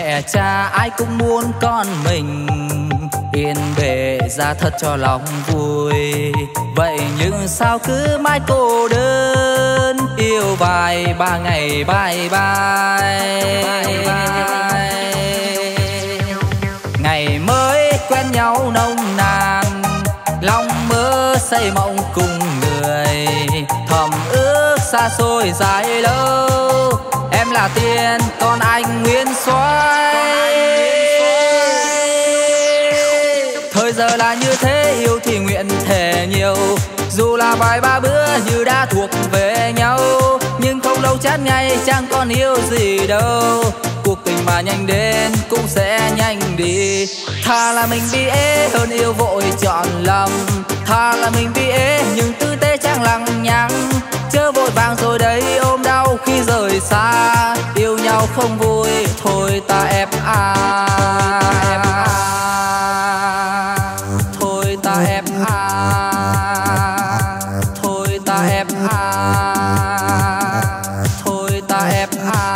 Mẹ cha ai cũng muốn con mình yên bề ra thật cho lòng vui. Vậy nhưng sao cứ mãi cô đơn, yêu vài ba ngày bye bye. Ngày mới quen nhau nồng nàn, lòng mơ xây mộng cùng người, thầm ước xa xôi dài lâu. Em là Tiên còn anh Nguyên Soái. Thời giờ là như thế, yêu thì nguyện thề nhiều, dù là vài ba bữa như đã thuộc về nhau. Nhưng không lâu chán ngay chẳng còn yêu gì đâu, cuộc tình mà nhanh đến cũng sẽ nhanh đi. Thà là mình bị ế hơn yêu vội chọn lầm, thà là mình bị ế nhưng tư tế chẳng lằng nhằng. Chớ vội vàng rồi đấy ôm đau khi rời xa, yêu nhau không vui thôi ta ép thôi ta ép thôi ta ép thôi ta ép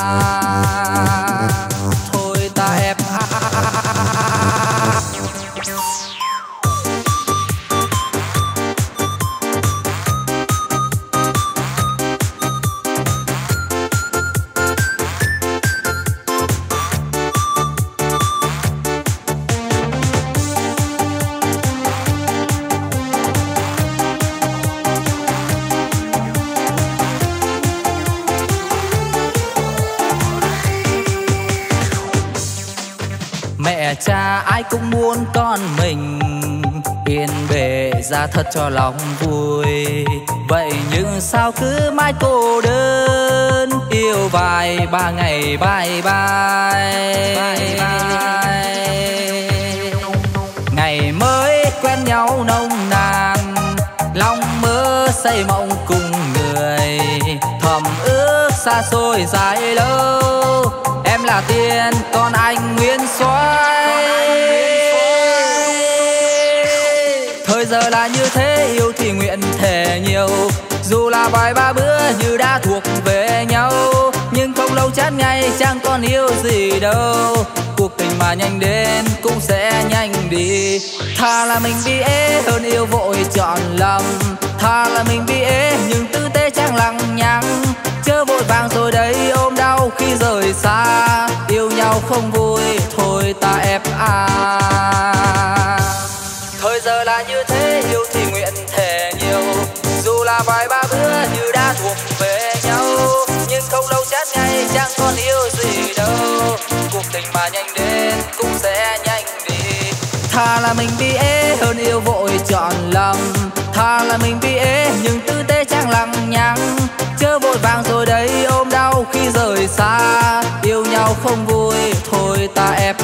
thôi ta ép. Mẹ cha ai cũng muốn con mình yên bề ra thật cho lòng vui. Vậy nhưng sao cứ mãi cô đơn, yêu vài ba ngày bye bye. Ngày mới quen nhau nồng nàn, lòng mơ xây mộng cùng người, thầm ước xa xôi dài lâu. Em là Tiên còn anh Nguyên Soái. Thời giờ là như thế, yêu thì nguyện thề nhiều, dù là vài ba bữa như đã thuộc về nhau. Nhưng không lâu chán ngay chẳng còn yêu gì đâu, cuộc tình mà nhanh đến cũng sẽ nhanh đi. Thà là mình bị ế hơn yêu vội chọn lầm, thà là mình bị ế nhưng tư tế chẳng lằng nhằng. Chớ vội vàng rồi đấy ôm đau khi rời xa, yêu nhau không vui thôi ta ép Thời giờ là như thế, yêu thì nguyện thề nhiều, dù là vài ba bữa như đã thuộc về nhau. Nhưng không lâu chán ngay chẳng còn yêu gì đâu, cuộc tình mà nhanh đến cũng sẽ nhanh đi. Thà là mình bị ế hơn yêu vội chọn lầm, thà là mình bị ế nhưng tư tế chẳng lằng nhằng. Chớ vội vàng rồi đấy ôm đau khi rời xa, yêu nhau không vui thôi ta ép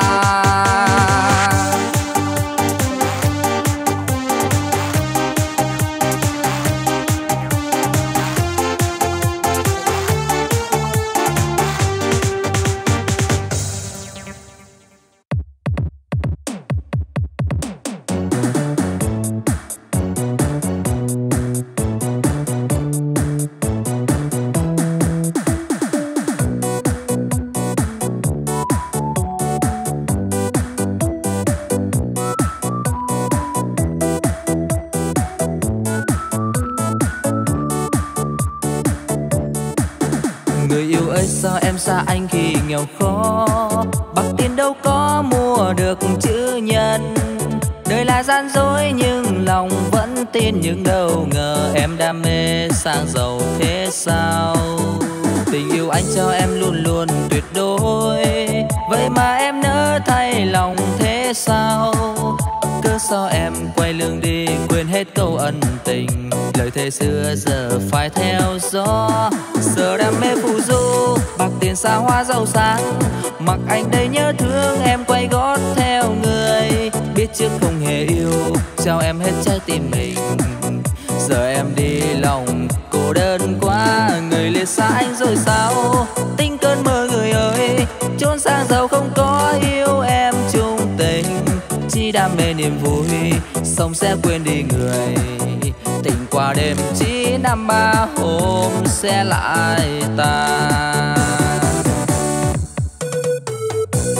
Sao em xa anh khi nghèo khó, bạc tiền đâu có mua được chữ nhân. Đời là gian dối nhưng lòng vẫn tin, nhưng đâu ngờ em đam mê sang giàu thế sao. Tình yêu anh cho em luôn luôn tuyệt đối, vậy mà em nỡ thay lòng thế sao. Cớ sao em quay lưng đi quên hết câu ân tình, lời thề xưa giờ phải theo gió. Giờ đam mê phù du, bạc tiền xa hoa giàu sang, mặc anh đây nhớ thương em quay gót theo người. Biết trước không hề yêu, trao em hết trái tim mình, giờ em đi lòng cô đơn quá. Người liệt xa anh rồi sao, tính cơn mơ người ơi, trốn sang giàu không có yêu em chung tình. Chỉ đam mê niềm vui, sống sẽ quên đi người, tình qua đêm chỉ năm ba hôm sẽ lại ta.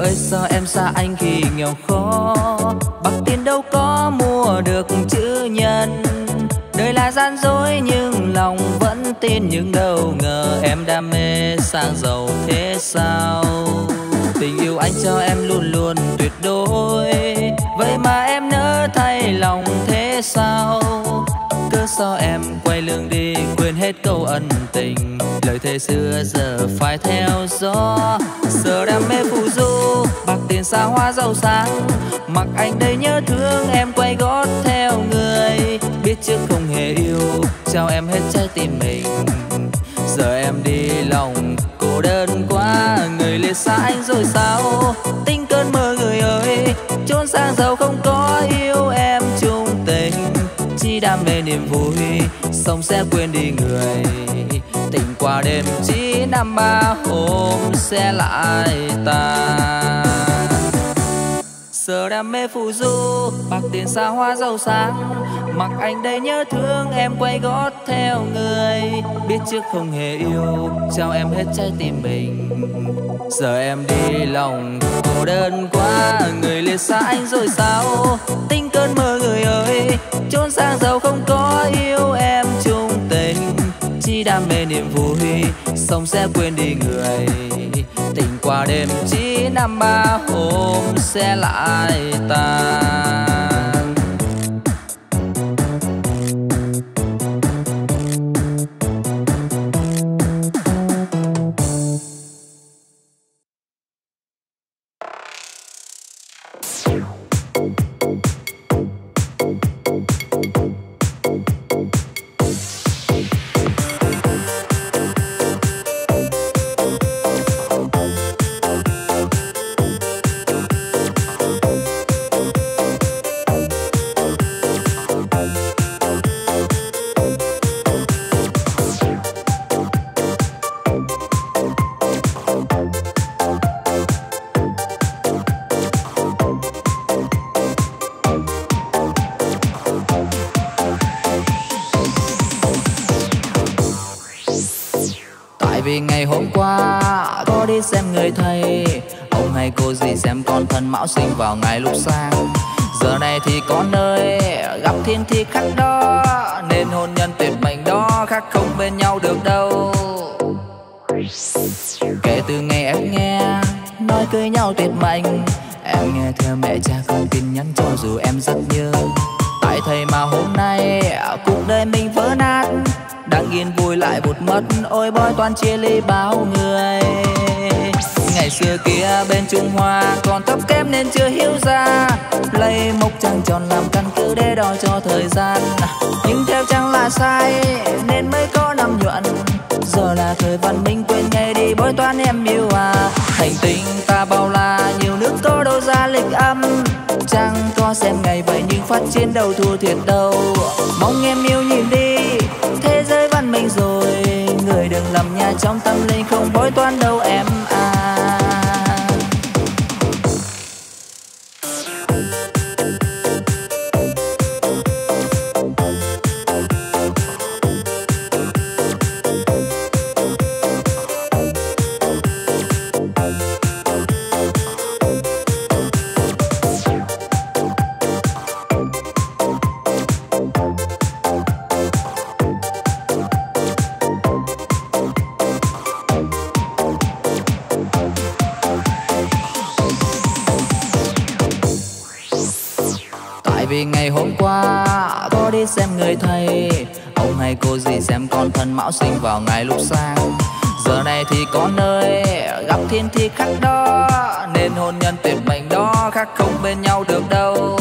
ơi sao em xa anh khi nghèo khó, bạc tiền đâu có mua được chữ nhân. Đời là gian dối nhưng lòng vẫn tin, nhưng đâu ngờ em đam mê sang giàu thế sao. Tình yêu anh cho em luôn luôn tuyệt đối, vậy mà em nỡ thay lòng thế sao. Cớ sao em quay lưng đi quên hết câu ân tình, lời thề xưa giờ phải theo gió. Giờ đam mê phù du, bạc tiền xa hoa giàu sang, mặc anh đây nhớ thương em quay gót theo người. Biết trước không hề yêu, trao em hết trái tim mình. Giờ em đi lòng cô đơn quá, người liệt xa anh rồi sao. Tính cơn mơ người ơi, trốn sang giàu không có yêu em chung tình. Chỉ đam mê niềm vui, sống sẽ quên đi người. Tình qua đêm chỉ năm ba hôm sẽ lại tan. Giờ đam mê phù du, bạc tiền xa hoa giàu sang, mặc anh đây nhớ thương em quay gót theo người. Biết trước không hề yêu, trao em hết trái tim mình. Giờ em đi lòng cô đơn quá, người liệt xa anh rồi sao. Tính cơn mơ người ơi, trốn sang giàu không có yêu em chung tình. Chỉ đam mê niềm vui, sống sẽ quên đi người. Tình qua đêm chỉ năm ba hôm sẽ lại tan. Vì ngày hôm qua có đi xem người thầy, ông hay cô gì xem con thân mão sinh vào ngày lúc sang. Giờ này thì có nơi gặp thiên thi khắc đó, nên hôn nhân tuyệt mệnh đó khác không bên nhau được đâu. Kể từ ngày em nghe nói cưới nhau tuyệt mệnh, em nghe theo mẹ cha không tin nhắn cho dù em rất nhớ. Tại thầy mà hôm nay cuộc đời mình vỡ nát, đang yên vui lại vụt mất, ôi bói toán chia ly bao người. Ngày xưa kia bên Trung Hoa còn thấp kém nên chưa hiểu ra, lấy mốc trăng tròn làm căn cứ để đo cho thời gian. Nhưng theo chẳng là sai nên mới có năm nhuận, giờ là thời văn minh quên ngày đi bói toán em yêu à. Hành tinh ta bao la nhiều nước có đâu ra lịch âm, chẳng có xem ngày vậy nhưng phát triển đâu thua thiệt đâu. Mong em yêu nhìn đi thế giới văn minh rồi, người đừng lầm nha trong tâm linh không bói toán đâu em à. Vì ngày hôm qua có đi xem người thầy, ông hay cô gì xem con thân mão sinh vào ngày lúc sang. Giờ này thì có nơi gặp thiên thi khắc đó, nên hôn nhân tuyệt mệnh đó khác không bên nhau được đâu.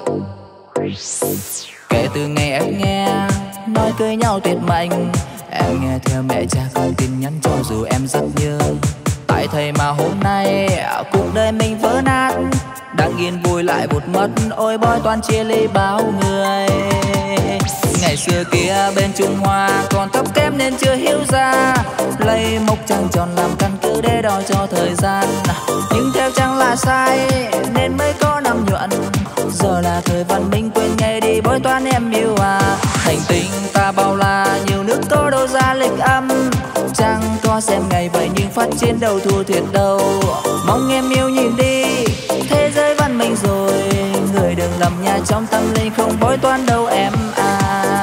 Kể từ ngày em nghe nói cưới nhau tuyệt mệnh, em nghe theo mẹ cha không tin nhắn cho dù em rất nhớ. Tại thầy mà hôm nay cuộc đời mình vỡ nát, đang yên vui lại vụt mất, ôi bói toán chia ly bao người. Ngày xưa kia bên Trung Hoa còn thấp kém nên chưa hiểu ra, lấy mốc trăng tròn làm căn cứ để đo cho thời gian. Nhưng theo chẳng là sai nên mới có năm nhuận, giờ là thời văn minh quên ngày đi bói toán em yêu à. Hành tinh ta bao la nhiều nước có đâu ra lịch âm, chẳng có xem ngày vậy nhưng phát triển đâu thua thiệt đâu. Mong em yêu nhìn đi trong tâm linh không bói toán đâu em à.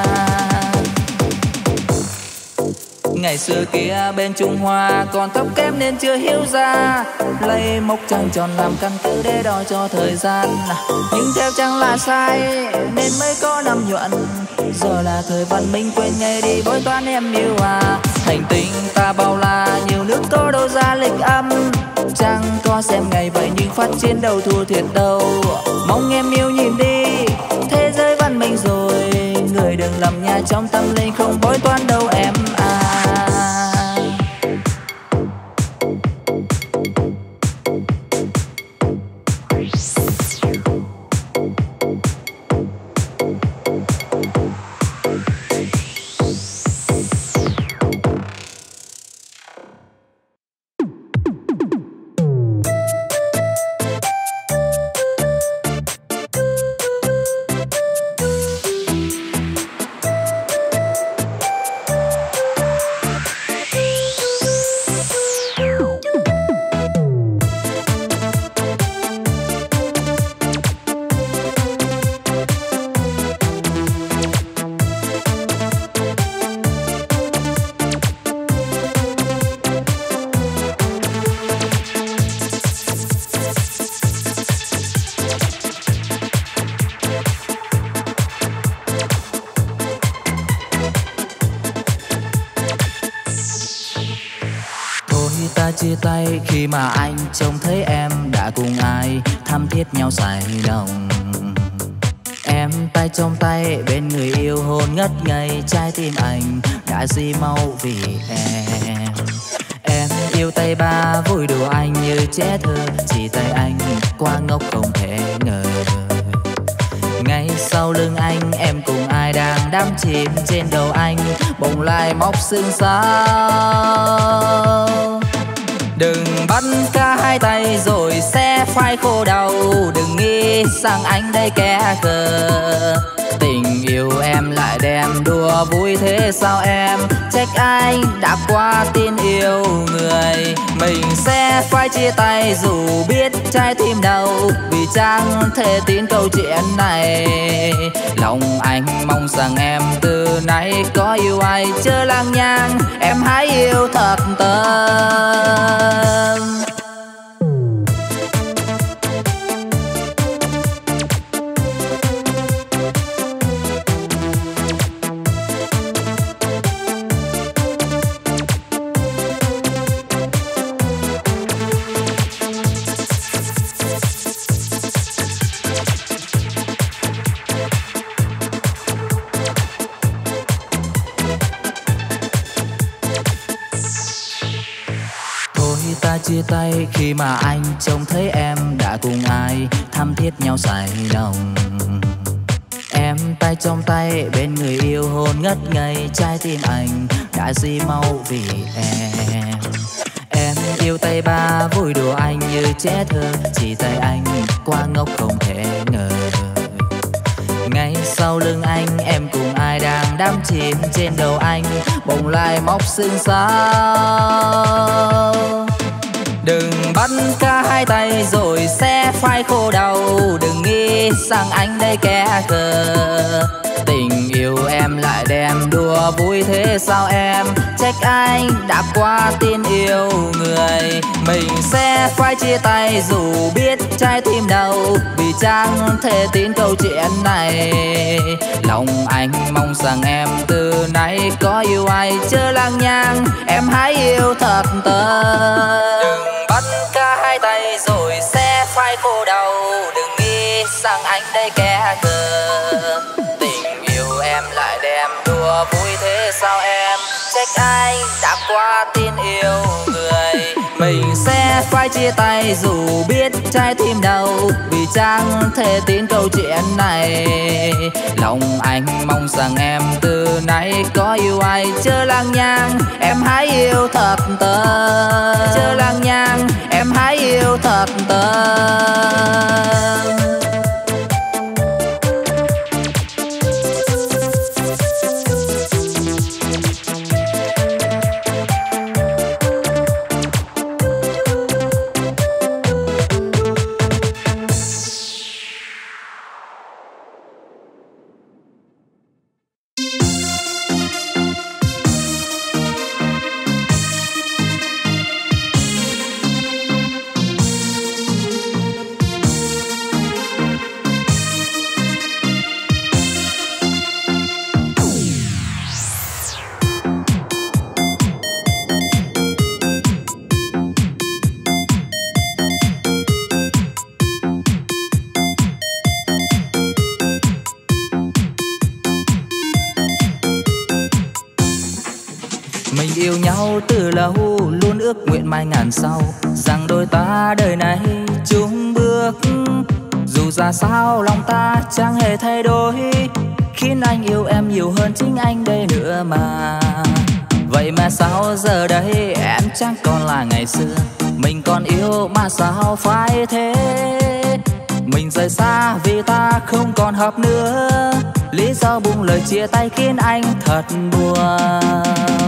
Ngày xưa kia bên Trung Hoa còn tóc kém nên chưa hiểu ra, lấy mốc trăng tròn làm căn cứ để đo cho thời gian. Nhưng theo chẳng là sai nên mới có năm nhuận, giờ là thời văn minh quên ngày đi bói toán em yêu à. Hành tinh ta bao la nhiều nước có đâu ra lịch âm, chẳng có xem ngày vậy nhưng phát triển đâu thua thiệt đâu. Mong em yêu nhìn đi thế giới văn minh rồi, người đừng lầm nhà trong tâm linh không bói toán đâu em à. Chia tay khi mà anh trông thấy em đã cùng ai thắm thiết nhau say lòng. Em tay trong tay bên người yêu hôn ngất ngây, trái tim anh đã di mau vì em. Em yêu tay ba vui đùa anh như trẻ thơ, chỉ tay anh qua ngốc không thể ngờ. Ngay sau lưng anh em cùng ai đang đắm chìm, trên đầu anh bỗng lại móc xương sao. Đừng bắt cả hai tay rồi sẽ phải khô đau, đừng nghĩ rằng anh đây kẻ khờ. Tình yêu em lại đem đùa vui thế sao em, trách anh đã quá tin yêu người. Mình sẽ phải chia tay dù biết trái tim đau, vì chẳng thể tin câu chuyện này. Lòng anh mong rằng em từ nay có yêu ai chớ lang nhang, em hãy yêu thật tâm. Chia tay khi mà anh trông thấy em đã cùng ai thắm thiết nhau say lòng. Em tay trong tay bên người yêu hôn ngất ngây, trái tim anh đã di mau vì em. Em yêu tay ba vui đùa anh như trẻ thơ, chỉ tay anh qua ngốc không thể ngờ. Ngay sau lưng anh em cùng ai đang đắm chìm, trên đầu anh bỗng lại móc xương sao. Đừng bắt cả hai tay rồi sẽ phải khô đau, đừng nghĩ rằng anh đây kẻ khờ. Tình yêu em lại đem đùa vui thế sao em, trách anh đã quá tin yêu người. Mình sẽ phải chia tay dù biết trái tim đau, vì chẳng thể tin câu chuyện này. Lòng anh mong rằng em từ nay có yêu ai chớ lang nhang, em hãy yêu thật tâm. Đừng bắt cả hai tay rồi sẽ phải khô đau, đừng nghĩ rằng anh đây kẻ khờ. Tình yêu em lại đem đùa vui thế sao em, trách anh đã quá tin yêu người. Mình sẽ phải chia tay dù biết trái tim đau, vì chẳng thể tin câu chuyện này. Lòng anh mong rằng em từ nay có yêu ai chớ lang nhang, em hãy yêu thật tâm. Chớ lang nhang, em hãy yêu thật tâm. nhau từ lâu, luôn ước nguyện mai ngàn sau, rằng đôi ta đời này chung bước. Dù ra sao lòng ta chẳng hề thay đổi, khiến anh yêu em nhiều hơn chính anh đây nữa mà. Vậy mà sao giờ đây em chẳng còn là ngày xưa, mình còn yêu mà sao phải thế. Mình rời xa vì ta không còn hợp nữa, lý do buông lời chia tay khiến anh thật buồn.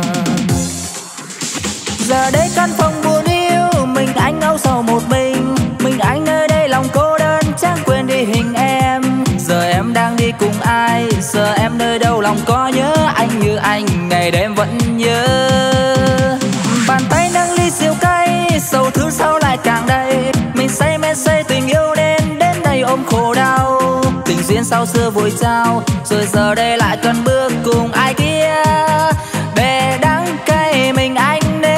Giờ đây căn phòng buồn yêu, mình anh âu sầu một mình anh nơi đây lòng cô đơn chẳng quên đi hình em. Giờ em đang đi cùng ai, giờ em nơi đâu lòng có nhớ anh như anh ngày đêm vẫn nhớ. Bàn tay nâng ly rượu cay, sầu thứ sao lại càng đầy, mình say mê say tình yêu đến đây ôm khổ đau. Tình duyên sau xưa vội trao, rồi giờ đây lại cần bước cùng ai kia, để đắng cay mình anh nếm.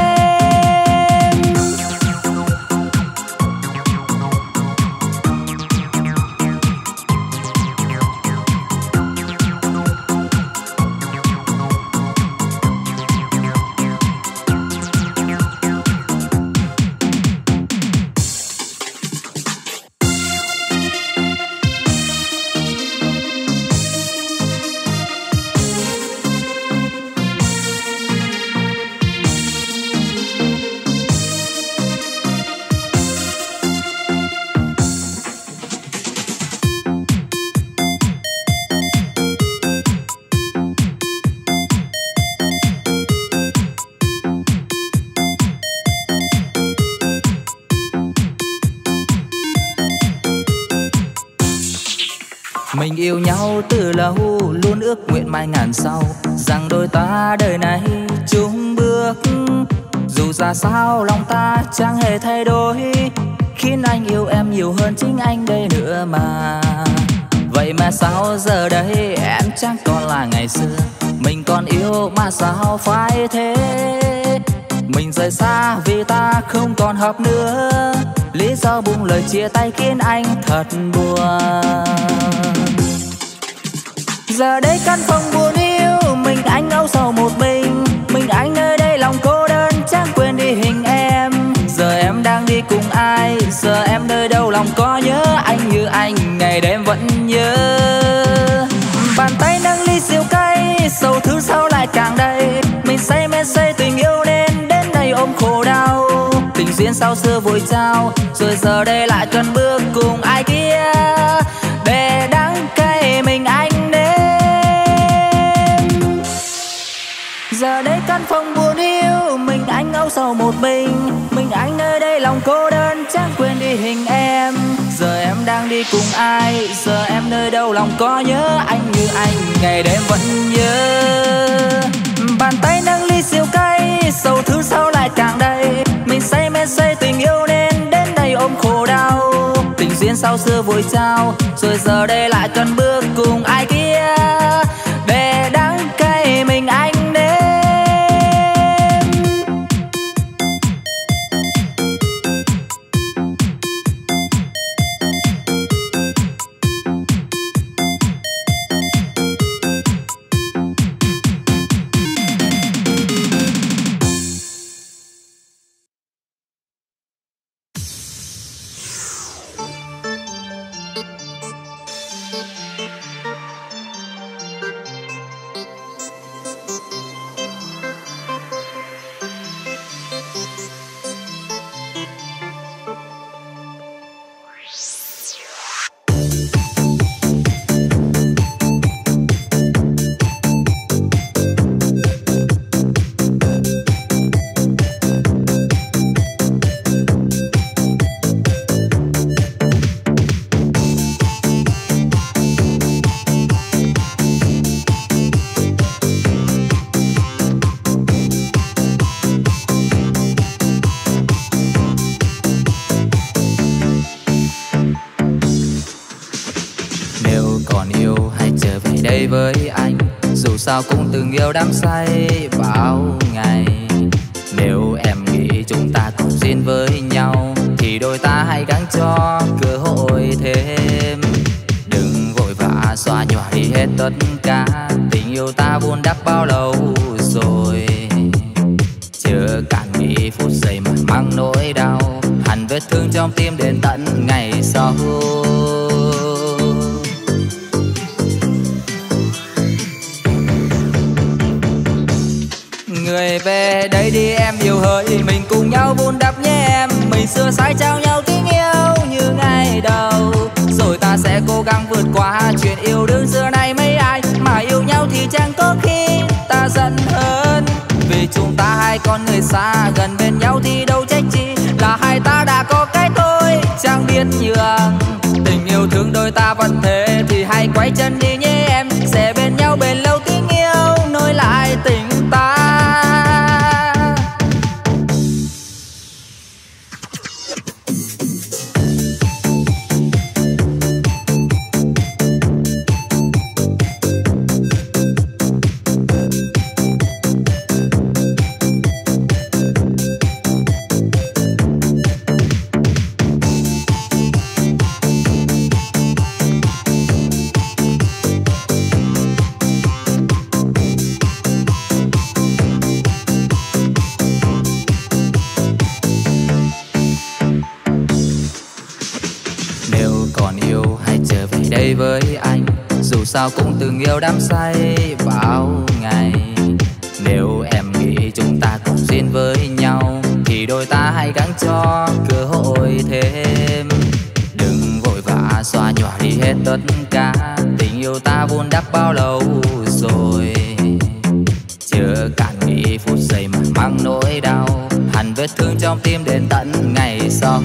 Mình yêu nhau từ lâu, luôn ước nguyện mai ngàn sau, rằng đôi ta đời này chung bước. Dù ra sao lòng ta chẳng hề thay đổi, khiến anh yêu em nhiều hơn chính anh đây nữa mà. Vậy mà sao giờ đây em chẳng còn là ngày xưa, mình còn yêu mà sao phải thế. Mình rời xa vì ta không còn hợp nữa, lý do buông lời chia tay khiến anh thật buồn. Giờ đây căn phòng buồn yêu, mình anh âu sầu một mình anh nơi đây lòng cô đơn chẳng quên đi hình em. Giờ em đang đi cùng ai, giờ em nơi đâu lòng có nhớ anh như anh ngày đêm vẫn nhớ. Bàn tay nâng ly rượu cay, sầu thứ sao lại càng đầy, mình say mê say tình yêu đến đây ôm khổ đau. Tình duyên sau xưa vội trao, rồi giờ đây lại cần bước cùng ai kia, để đắng cay mình anh nếm. Giờ đây căn phòng buồn yêu, mình anh âu sầu một mình anh nơi đây lòng cô đơn chẳng quên đi hình em. Giờ em đang đi cùng ai, giờ em nơi đâu lòng có nhớ anh như anh ngày đêm vẫn nhớ. Bàn tay nâng ly rượu cay, sầu thứ sao lại càng đầy, mình say mê say tình yêu đến đây ôm khổ đau. Tình duyên sau xưa vội trao, rồi giờ đây lại cần bước cùng ai kia, để đắng cay mình anh nếm. Với anh dù sao cũng từng yêu đắm say bao ngày. Nếu em nghĩ chúng ta còn duyên với nhau thì đôi ta hãy gắng cho cơ hội thêm. Đừng vội vã xóa nhòa đi hết tất cả tình yêu ta vun đắp bao lâu rồi. thương trong tim đến tận ngày sau. Người về đây đi em yêu hỡi, mình cùng nhau vun đắp nhé em. Mình xưa sai trao nhau tiếng yêu như ngày đầu, rồi ta sẽ cố gắng vượt qua chuyện yêu đương xưa nay mấy ai. Mà yêu nhau thì chẳng có khi ta giận hơn, vì chúng ta hai con người xa gần bên nhau thì đâu trách chi là hai ta đã có cái tôi chẳng biết nhường. Tình yêu thương đôi ta vẫn thế thì hãy quay chân đi nhé em, sẽ bên nhau bền lâu tiếng yêu nối lại tình ta. Với anh dù sao cũng từng yêu đắm say bao ngày. Nếu em nghĩ chúng ta cùng duyên với nhau thì đôi ta hãy gắng cho cơ hội thêm. Đừng vội vã xóa nhòa đi hết tất cả tình yêu ta vun đắp bao lâu rồi. Chưa cạn nghĩ phút giây mà mang nỗi đau, hằn vết thương trong tim đến tận ngày sau.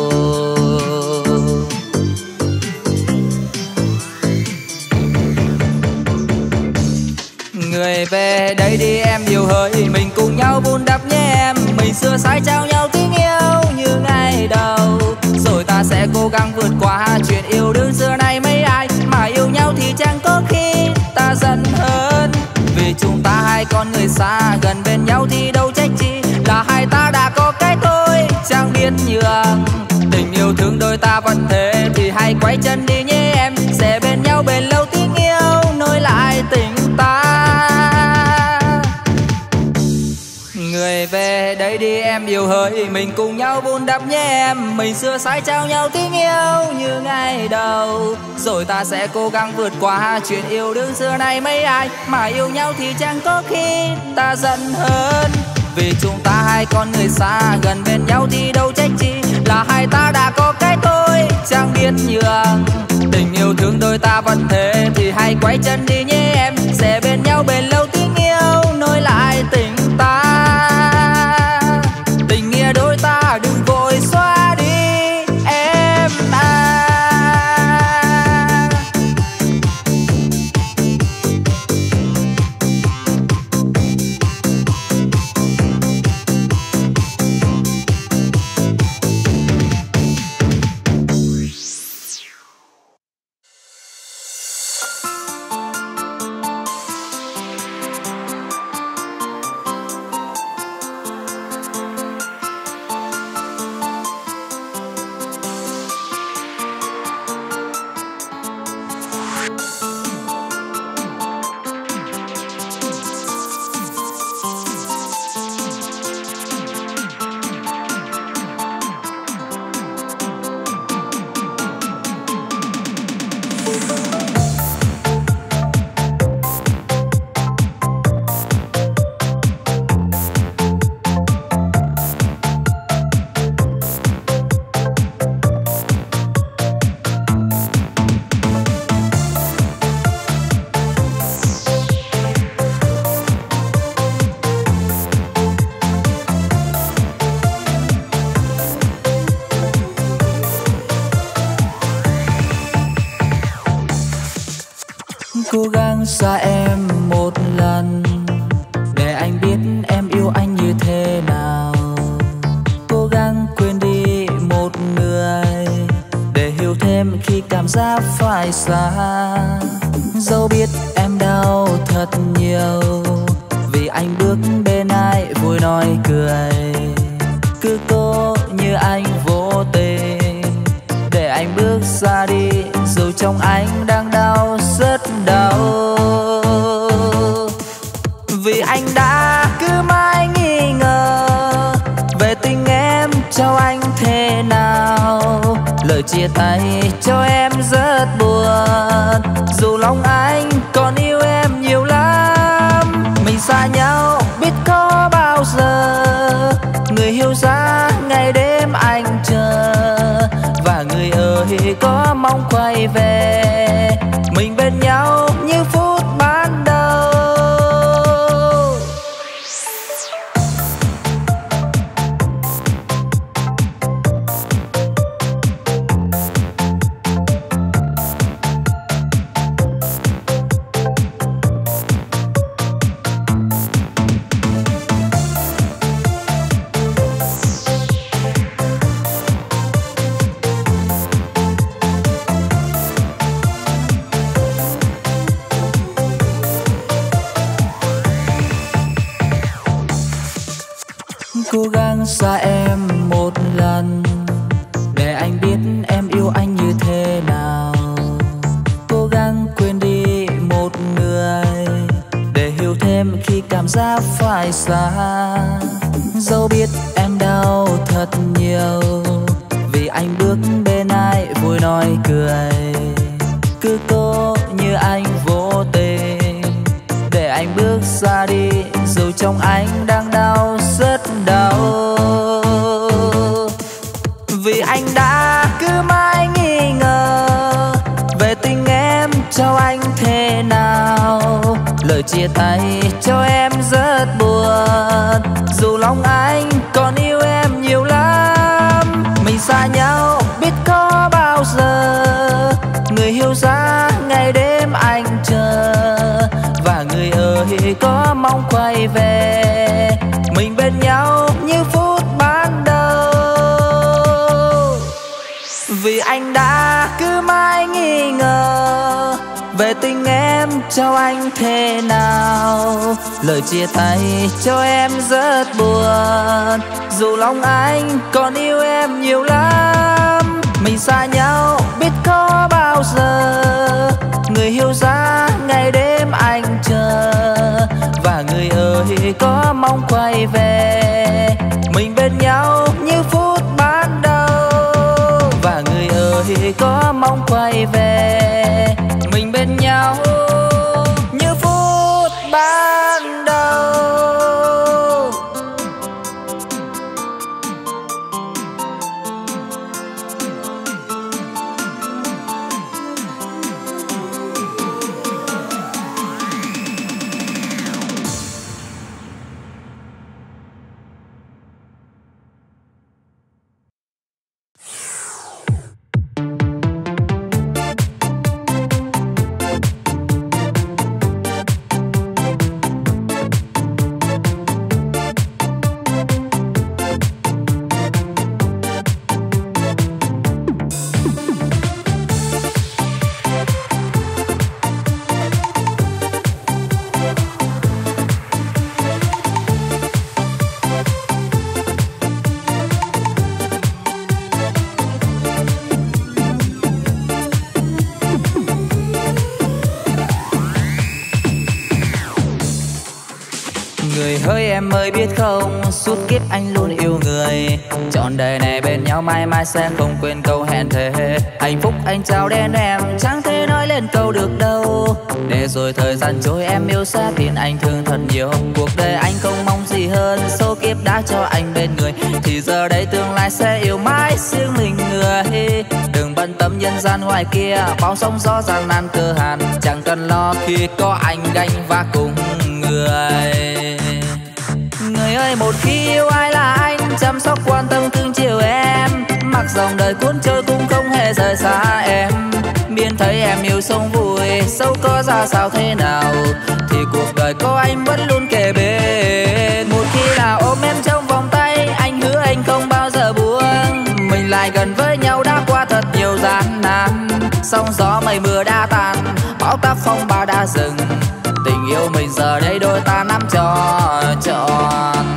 Người về đây đi em yêu hỡi, mình cùng nhau vun đắp nhé em. Mình xưa sai trao nhau tiếng yêu như ngày đầu, rồi ta sẽ cố gắng vượt qua chuyện yêu đương xưa nay mấy ai. Mà yêu nhau thì chẳng có khi ta giận hơn, vì chúng ta hai con người xa gần bên nhau thì đâu trách chi là hai ta đã có cái tôi chẳng biết nhường. Tình yêu thương đôi ta vẫn thế thì hãy quay chân đi nhé em, sẽ bên nhau bền lâu tiếng yêu nối lại tình ta. Người về đây đi em yêu hỡi, mình cùng nhau vun đắp nhé em. Mình xưa sai trao nhau tiếng yêu như ngày đầu, rồi ta sẽ cố gắng vượt qua chuyện yêu đương xưa nay mấy ai. Mà yêu nhau thì chẳng có khi ta giận hơn, vì chúng ta hai con người xa gần bên nhau thì đâu trách chi là hai ta đã có cái tôi chẳng biết nhường. Tình yêu thương đôi ta vẫn thế thì hãy quay chân đi nhé em, sẽ bên nhau bền lâu tiếng yêu nối lại tình ta. Tình nghĩa đôi ta đừng vội xóa đi em à. Cố gắng xa em một lần để anh biết em yêu anh như thế nào. Cố gắng quên đi một người để hiểu thêm khi cảm giác phải xa. Dẫu biết em đau thật nhiều vì anh bước bên ai vui nói cười. Cứ cố như anh vô tình để anh bước xa đi, dù trong anh đang đau rất đau. Vì anh đã cứ mãi nghi ngờ về tình em trao anh thế nào. chia tay cho em rất buồn. Dù lòng anh còn yêu em nhiều lắm, mình xa nhau biết có bao giờ. Người hiểu ra ngày đêm anh chờ, và người ơi có mong quay về mình bên nhau như phút ban đầu. Cố gắng xa em một lần để anh biết em yêu anh như thế nào. Cố gắng quên đi một người để hiểu thêm khi cảm giác phải xa. Dẫu biết em đau thật nhiều vì anh bước bên ai vui nói cười. Cứ cố như anh vô tình để anh bước xa đi, dù trong anh đang đau rất đau. Vì anh đã cứ mãi nghi ngờ về tình em cho anh thế nào. Lời chia tay cho em rất buồn, dù lòng anh còn yêu em nhiều lắm. Mình xa nhau biết có bao giờ, người hiểu ra ngày đêm anh chờ, và người ơi có mong quay về mình bên nhau như phút ban đầu. Vì anh đã cứ mãi nghi ngờ về tình em cho anh thế nào. Lời chia tay cho em rất buồn, dù lòng anh còn yêu em nhiều lắm. Mình xa nhau biết có bao giờ, người hiểu ra ngày đêm anh chờ, và người ơi có mong quay về mình bên nhau như phút ban đầu. Và người ơi có mong quay về mình bên nhau như phút ban đầu. Người hỡi em ơi biết không, suốt kiếp anh luôn yêu người. Trọn đời này bên nhau mãi mãi sẽ không quên câu hẹn thề. Hạnh phúc anh trao đến em chẳng thể nói lên câu được đâu. Để rồi thời gian trôi em yêu xa tin anh thương thật nhiều. Cuộc đời anh không mong gì hơn, số kiếp đã cho anh bên người. Thì giờ đây tương lai sẽ yêu mãi riêng mình người. Đừng bận tâm nhân gian ngoài kia, bao sóng gió gian nan cơ hàn. Chẳng cần lo khi có anh gánh vác cùng người. Người ơi một khi yêu ai là anh, chăm sóc quan tâm cưng chiều em. Mặc dòng đời cuốn trôi cũng không hề rời xa em. Miễn thấy em yêu sống vui, dẫu có ra sao thế nào thì cuộc đời có anh vẫn luôn kề bên. Một khi là ôm em trong vòng tay, anh hứa anh không bao giờ buông. Mình lại gần với nhau đã qua thật nhiều gian nan. Sóng gió mây mưa đã tan, bão táp phong ba đã dừng. Tình yêu mình giờ đây đôi ta nắm cho trọn.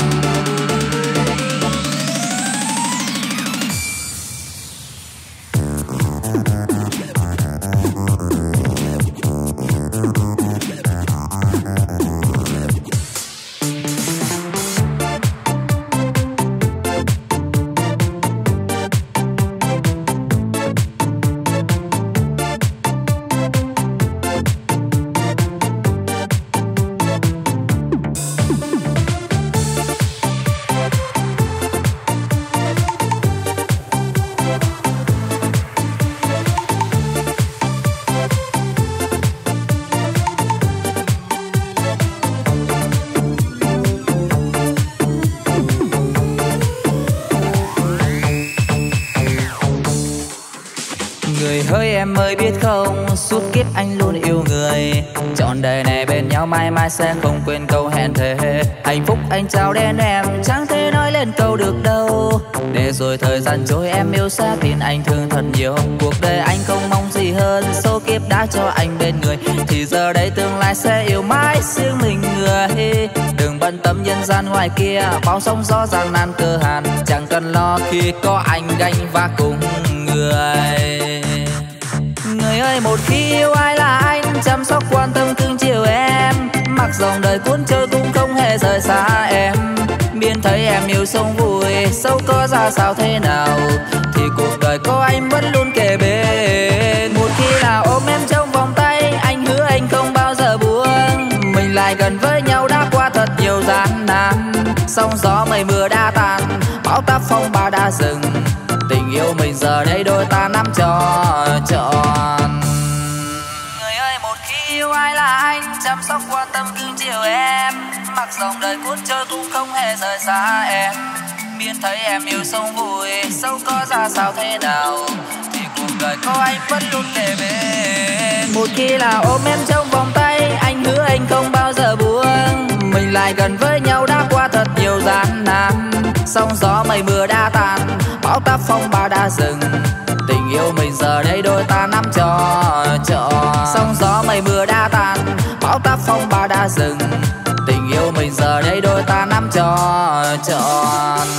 Người ơi em ơi biết không, suốt kiếp anh luôn yêu người, trọn đời này bên nhau mãi mãi sẽ không quên câu hẹn thề. Hạnh phúc anh trao đến em chẳng thể nói lên câu được đâu, để rồi thời gian trôi em yêu xa tin anh thương thật nhiều. Cuộc đời anh không mong gì hơn, số kiếp đã cho anh bên người, thì giờ đây tương lai sẽ yêu mãi riêng mình người. Đừng bận tâm nhân gian ngoài kia, bao sóng gió gian nan cơ hàn, chẳng cần lo khi có anh gánh vác cùng người. Người ơi một khi yêu ai là anh, chăm sóc quan tâm cưng chiều em, mặc dòng đời cuốn trôi cũng không hề rời xa em. Biên thấy em yêu sống vui, dẫu có ra sao thế nào, thì cuộc đời có anh vẫn luôn kề bên. Một khi là ôm em trong vòng tay, anh hứa anh không bao giờ buông. Mình lại gần với nhau đã qua thật nhiều gian nan, sóng gió mây mưa đã tan, bão táp phong ba đã dừng, tình yêu mình giờ đây đôi ta nắm cho trọn. Người ơi một khi yêu ai là anh, chăm sóc quan tâm cưng chiều em, mặc dòng đời cuốn trôi cũng không hề rời xa em. Biên thấy em yêu sống vui, dẫu có ra sao thế nào, thì cuộc đời có anh vẫn luôn kề bên. Một khi là ôm em trong vòng tay, anh hứa anh không bao giờ buông. Mình lại gần với nhau đã qua thật nhiều gian nan, sóng gió mây mưa đã tan, bão táp phong ba đã dừng, tình yêu mình giờ đây đôi ta nắm cho trọn. Sóng gió mây mưa đã tan, bão táp phong ba đã dừng, tình yêu mình giờ đây đôi ta nắm cho trọn.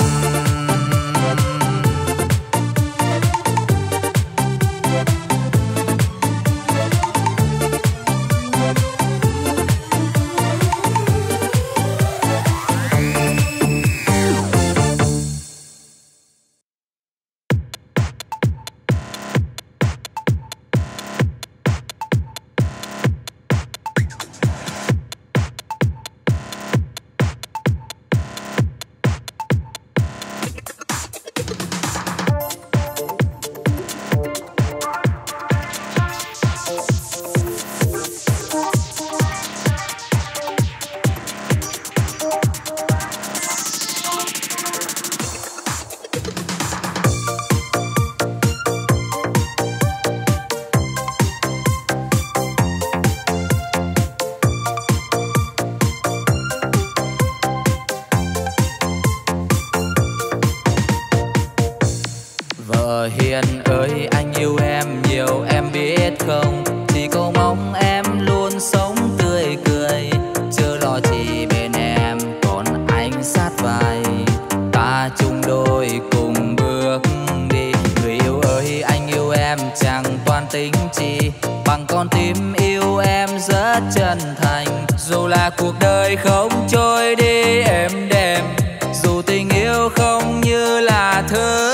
Hiền ơi anh yêu em nhiều em biết không, chỉ cầu mong em luôn sống tươi cười, chớ lo chỉ bên em còn anh sát vai, ta chung đôi cùng bước đi. Người yêu ơi anh yêu em chẳng toan tính chi, bằng con tim yêu em rất chân thành. Dù là cuộc đời không trôi đi êm đềm, dù tình yêu không như là thơ,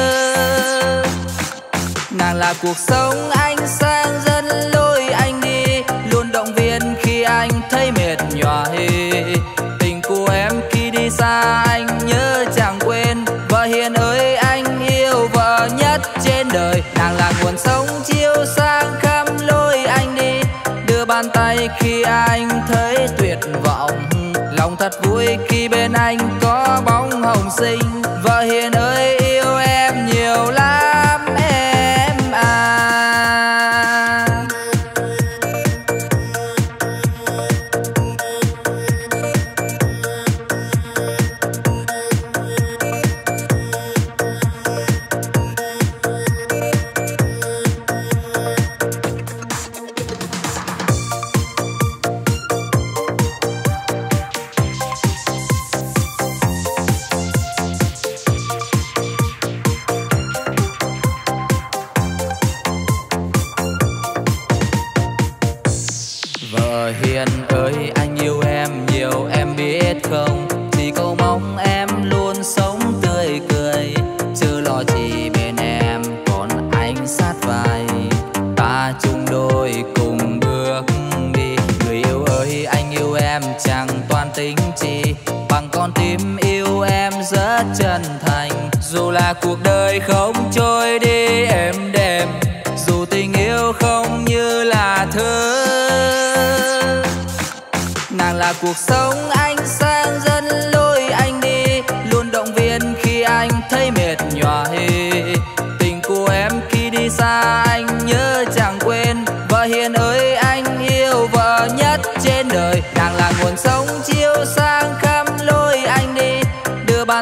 nàng là cuộc sống anh sang dẫn lối anh đi, luôn động viên khi anh thấy mệt nhoài. Tình của em khi đi xa anh nhớ chẳng quên, và Hiền ơi anh yêu vợ nhất trên đời, nàng là nguồn sống chiếu sáng khắp lối anh đi, đưa bàn tay khi anh thấy tuyệt vọng, lòng thật vui khi bên anh có bóng hồng xinh. Và Hiền ơi yêu em nhiều lắm em à. Hiền ơi anh yêu em nhiều em biết không, chỉ cầu mong em luôn sống tươi cười, chớ lo chỉ bên em còn anh sát vai, ta chung đôi cùng bước đi. Người yêu ơi anh yêu em chẳng toan tính chi, bằng con tim yêu em rất chân thành. Dù là cuộc đời không trôi đi êm đềm, dù tình yêu không như là thơ, nàng là cuộc sống anh sang dẫn lối anh đi, luôn động viên khi anh thấy mệt nhoài. Tình của em khi đi xa anh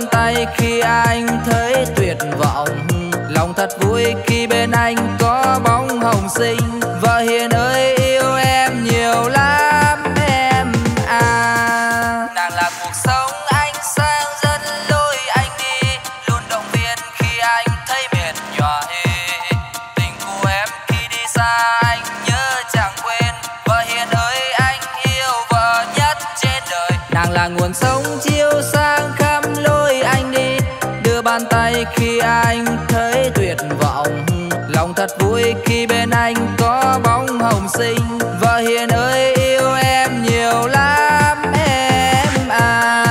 bàn tay khi anh thấy tuyệt vọng, lòng thật vui khi bên anh có bóng hồng xinh. Vợ hiền ơi yêu em nhiều lắm em à. Nàng là cuộc sống ánh sáng dẫn lối anh đi, luôn động viên khi anh thấy mệt nhòa. Tình của em khi đi xa anh nhớ chẳng quên. Vợ hiền ơi anh yêu vợ nhất trên đời. Nàng là nguồn sống chiếu sáng khắp lối anh đi, đưa bàn tay khi anh thấy tuyệt vọng, lòng thật vui khi bên anh có bóng hồng xinh. Vợ hiền ơi yêu em nhiều lắm em à.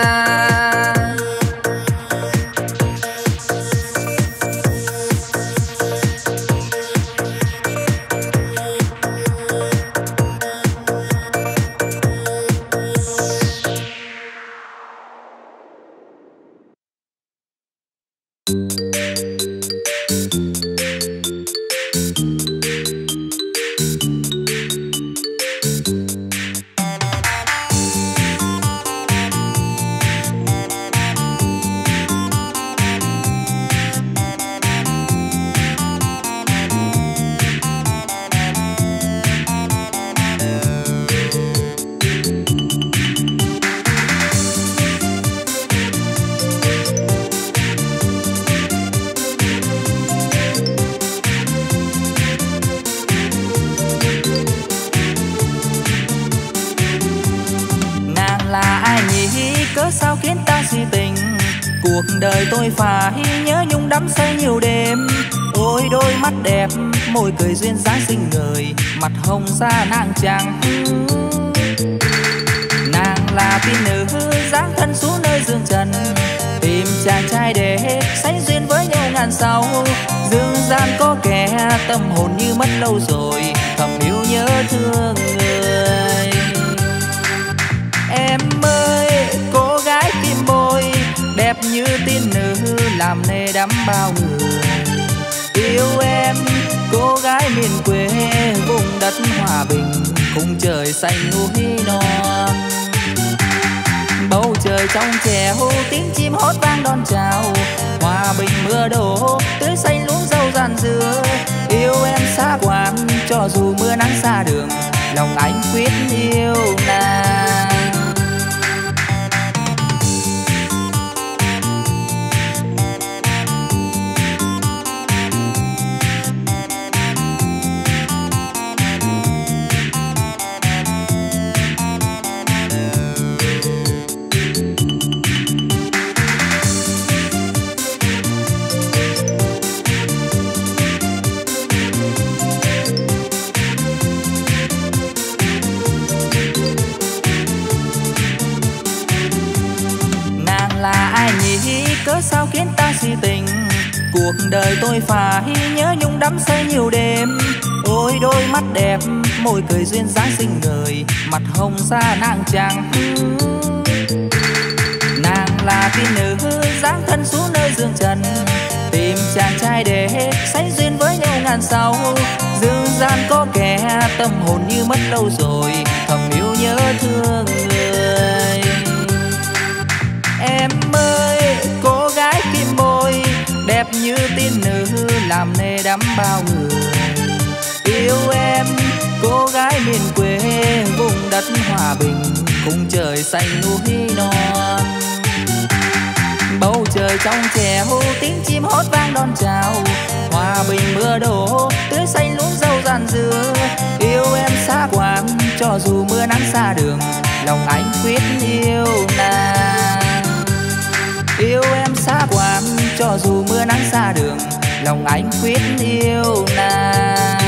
Sao khiến ta si tình, cuộc đời tôi phải nhớ nhung đắm say nhiều đêm. Ôi đôi mắt đẹp, môi cười duyên dáng xinh người, mặt hồng da nàng trắng. Nàng là tiên nữ dáng thân xuống nơi dương trần, tìm chàng trai để sánh duyên với nhau ngàn sau. Dương gian có kẻ tâm hồn như mất lâu rồi, thầm yêu nhớ thương người. Em ơi cô gái kim bôi, đẹp như tiên nữ làm nê đắm bao người. Yêu em cô gái miền quê, vùng đất hòa bình cùng trời xanh núi non. Bầu trời trong trẻo tiếng chim hót vang đón chào, hòa bình mưa đổ tưới xanh luống dâu dàn dưa. Yêu em xa quán cho dù mưa nắng xa đường, lòng anh quyết yêu nàng. Cớ sao khiến ta si tình, cuộc đời tôi phải nhớ nhung đắm say nhiều đêm. Ôi đôi mắt đẹp, môi cười duyên dáng xinh người, mặt hồng da nàng trắng. Nàng là tiên nữ dáng thân xuống nơi dương trần, tìm chàng trai để sánh duyên với nhau ngàn sau. Dương gian có kẻ tâm hồn như mất lâu rồi, thầm yêu nhớ thương người. Em ơi cô gái kim bôi, đẹp như tiên nữ làm nê đắm bao người. Yêu em cô gái miền quê, vùng đất hòa bình cùng trời xanh núi non. Bầu trời trong trẻo tiếng chim hót vang đón chào, hòa bình mưa đổ tưới xanh luống dâu dàn dưa. Yêu em xa quán cho dù mưa nắng xa đường, lòng anh quyết yêu nàng. Yêu em xa quán cho dù mưa nắng xa đường, lòng anh quyết yêu nàng.